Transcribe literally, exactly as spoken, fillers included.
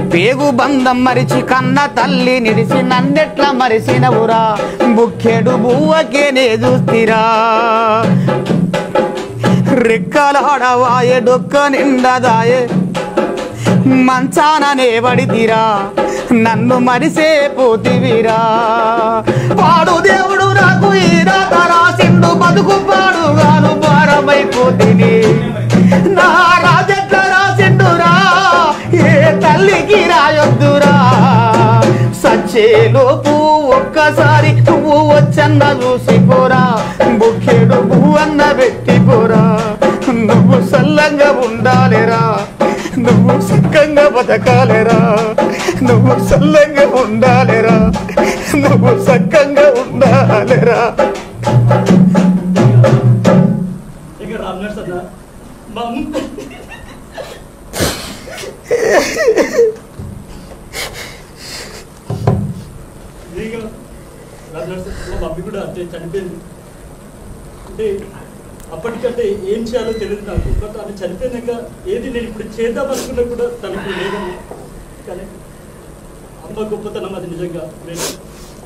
పేగు బంధం మరిచి కన్న తల్లి నిడిసి నన్నెట్లా మరిసినవురా బుక్కెడు బువ్వకేనే చూస్తిరా రెక్కలాడవాయే డొక్క నిండదాయే మంచాననే పడితిరా నన్ను మరిసే పోతివిరా పాడు దేవుడు నాకు ఈ రాత రాసిండు బతుకు పాడుగాను భారమైపోతిని నా రాజెట్ల రాసిండురా ఏ తల్లికి రాయొద్దురా సచ్చేలోపు ఒక్కసారి నువ్వు వచ్చన్న చూసిపోరా బుక్కెడు పువ్వన్న పెట్టిపోరా నువ్వు సల్లంగా ఉండాలిరా నువ్వు సుఖంగా బతకాలిరా నువ్వు సల్లంగా ఉండాలిరా నువ్వు సక్కంగా ఉండాలిరా మమ్మీ కూడా అంటే చనిపోయింది అంటే అప్పటికంటే ఏం చేయాలో తెలియదు నాకు బట్ ఆమె చనిపోయినాక ఏది నేను ఇప్పుడు చేద్దాం అనుకున్నా కూడా తనకు లేదని కానీ అమ్మ గొప్పతనం అది నిజంగా